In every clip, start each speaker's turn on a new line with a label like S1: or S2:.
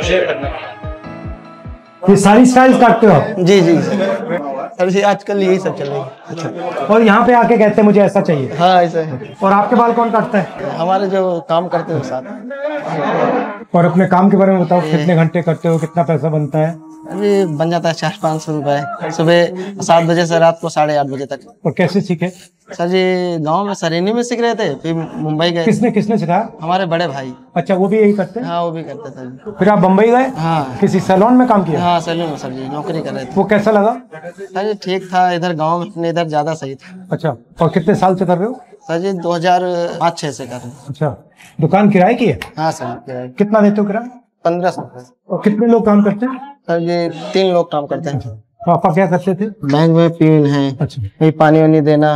S1: Share करना।
S2: ये सारी स्टाइल्स काटते हो आप?
S3: जी जी सर जी, आजकल यही सब चल रही है। अच्छा,
S2: और यहाँ पे आके कहते हैं मुझे ऐसा चाहिए?
S3: हाँ ऐसा है।
S2: और आपके बाल कौन काटता है?
S3: हमारे जो काम करते हैं साथ।
S2: और अपने काम के बारे में बताओ, कितने घंटे करते हो, कितना पैसा बनता है?
S3: अभी बन जाता है 400-500 रुपए, सुबह 7 बजे से रात को 8:30 बजे तक।
S2: और कैसे सीखे?
S3: सर जी गांव में सरेनी में सीख रहे थे, फिर मुंबई गए।
S2: किसने सिखाया?
S3: हमारे बड़े भाई।
S2: अच्छा, वो भी यही करते हैं?
S3: हाँ वो भी करते थे।
S2: फिर आप बम्बई गए?
S3: हाँ।
S2: किसी सैलून में काम किया?
S3: हाँ सैलून में सर जी नौकरी कर रहे थे।
S2: वो कैसा लगा?
S3: सर जी ठीक था, इधर गाँव में अपने इधर ज्यादा सही था।
S2: अच्छा, और कितने साल से कर रहे हो?
S3: सर जी 2005-6 से कर रहे हैं।
S2: अच्छा, दुकान किराए की है?
S3: हाँ सर।
S2: कितना देते हो किराया?
S3: 1500 रुपए।
S2: और कितने लोग काम करते हैं?
S3: सर जी 3 लोग काम करते हैं।
S2: पापा क्या करते थे?
S3: बैंक में पीन है।
S2: अच्छा,
S3: वही पानी वानी देना।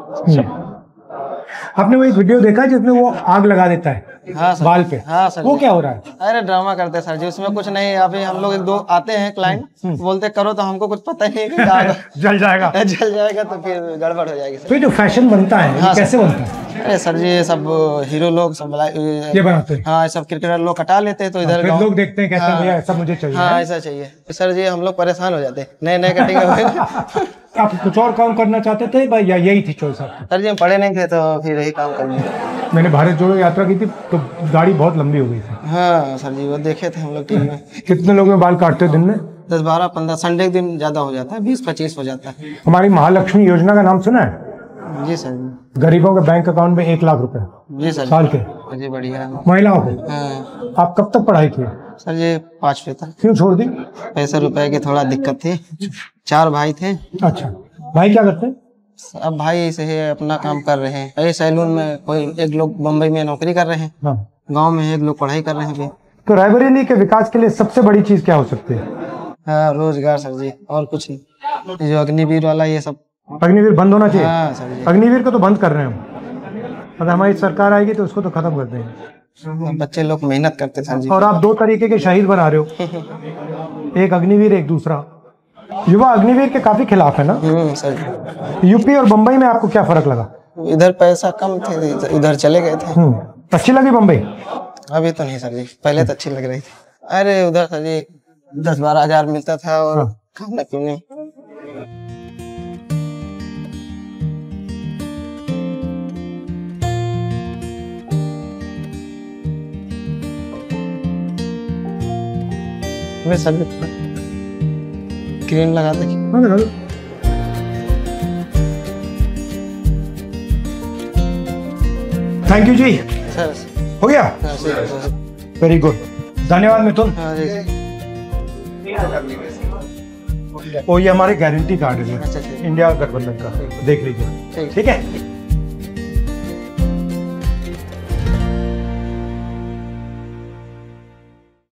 S2: आपने वो एक वीडियो देखा जिसमें वो आग लगा देता है?
S3: हाँ सर।
S2: बाल पे?
S3: हाँ सर।
S2: वो क्या हो रहा है?
S3: अरे ड्रामा करते हैं सर जी, उसमें कुछ नहीं। अभी हम लोग 1-2 आते हैं क्लाइंट, बोलते करो तो हमको कुछ पता ही नहीं कि क्या होगा।
S2: जल जाएगा।
S3: जल जाएगा तो फिर गड़बड़ हो जाएगी सर।
S2: तो ये जो फैशन बनता है,
S3: हाँ,
S2: ये कैसे बनता है?
S3: अरे सर जी ये सब हीरो लोग सब
S2: ये बनाते हैं?
S3: हाँ, सब क्रिकेटर लोग कटा लेते हैं तो इधर
S2: फिर लोग देखते हैं, कहते हैं भैया ऐसा मुझे चाहिए।
S3: हाँ ऐसा चाहिए सर जी, हम लोग परेशान हो जाते हैं नए कटिंग।
S2: आप कुछ और काम करना चाहते थे भाई, या यही थी चॉइस आपकी?
S3: सर जी हम पढ़े नहीं थे तो फिर यही काम करने।
S2: मैंने भारत जोड़ो यात्रा की थी तो गाड़ी बहुत लंबी हो गई थी।
S3: हाँ सर जी वो देखे थे हम लोग टीवी में।
S2: कितने लोग में बाल काटते हो दिन में?
S3: 10-12-15, संडे के दिन ज्यादा हो जाता है, 20-25 हो जाता है।
S2: हमारी महालक्ष्मी योजना का नाम सुना है?
S3: जी सर जी।
S2: गरीबों के बैंक अकाउंट में 1 लाख रुपए
S3: जी सर
S2: साल के।
S3: जी बढ़िया।
S2: महिलाओं को?
S3: हाँ।
S2: आप कब तक पढ़ाई किए?
S3: सर जी 5वीं तक।
S2: क्यों छोड़ दी?
S3: पैसे रुपए की थोड़ा दिक्कत थी, 4 भाई थे।
S2: अच्छा, भाई क्या करते हैं?
S3: अब भाई ऐसे ही अपना काम कर रहे हैं। ये सैलून में कोई एक लोग बम्बई में नौकरी कर रहे हैं।
S2: हाँ।
S3: गांव में एक लोग पढ़ाई कर रहे हैं।
S2: तो रायबरेली के विकास के लिए सबसे बड़ी चीज क्या हो सकती है?
S3: हाँ रोजगार सर जी, और कुछ नहीं। ये जो अग्निवीर वाला ये सब।
S2: अग्निवीर बंद होना चाहिए।
S3: हाँ सर जी।
S2: अग्निवीर को तो बंद कर रहे हैं हम, अगर हमारी सरकार आएगी तो उसको तो खत्म कर देंगे।
S3: बच्चे लोग मेहनत करते सर जी।
S2: और आप 2 तरीके के शहीद बना रहे हो, एक अग्निवीर एक दूसरा। युवा अग्निवीर के काफी खिलाफ है ना?
S3: सर जी।
S2: यूपी और बम्बई में आपको क्या फर्क लगा?
S3: इधर पैसा कम थे, इधर चले गए थे।
S2: अच्छी लगी बम्बई?
S3: अभी तो नहीं सर जी, पहले तो अच्छी लग रही थी। अरे उधर सर जी 10-12 हजार मिलता था और खाने पीने। मैं सर क्रीम लगा दे।
S2: थैंक यू जी।
S3: सर
S2: हो गया? वेरी गुड, धन्यवाद मिथुन।
S3: हाँ जी।
S2: वो ये हमारे गारंटी कार्ड है
S3: अच्छा,
S2: इंडिया गठबंधन का, देख लीजिए। ठीक है।